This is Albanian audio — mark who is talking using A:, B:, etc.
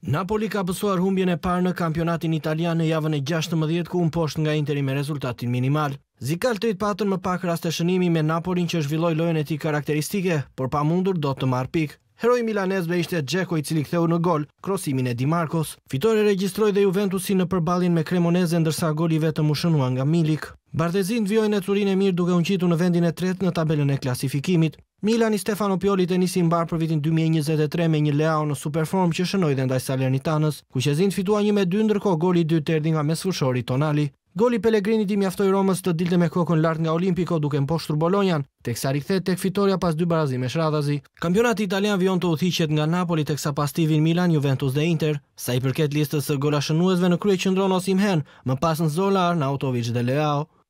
A: Napoli ka pësuar humbjen e parë në kampionatin italian në javën e 16 ku poshtë nga Interi me rezultatin minimal. Zikaltërit patën më pak raste shënimi me Napolin që zhvilloi lojën e tij karakteristike, por pa mundur dot të marrë pikë. Heroi milanezëve ishte Dzeko i cili ktheu në gol krosimin e Di Marcos. Fitore regjistroi dhe Juventusi në përballjen me Cremoneze ndërsa goli vetëm u shënua nga Milik. Bardezin vjojnë e Turin e mirë duke unqitur në vendin e tretë në tabelën e klasifikimit. Milan i Stefano Pioli të nisi mbar për vitin 2023 me një Leao në superform që shënoi dhe ndaj Salernitanës, ku Qezin fitua 1-2 ndërkohë goli i dytë erdhi nga mesfushori Tonali. Goli Pellegrinit i mjaftoi Romës të dilte me kokën lart nga Olimpico duke mposhtur Bolonjan, teksa rikthehet tek fitoria pas dy barazimesh radhazi. Kampionati italian vijon të udhëhiqet nga Napoli teksa pas tij vijnë Milan, Juventus dhe Inter. Sa i përket listës së golashënuesve në krye qëndron Osimhen, më pas Nzola, Arnautovic dhe Leao.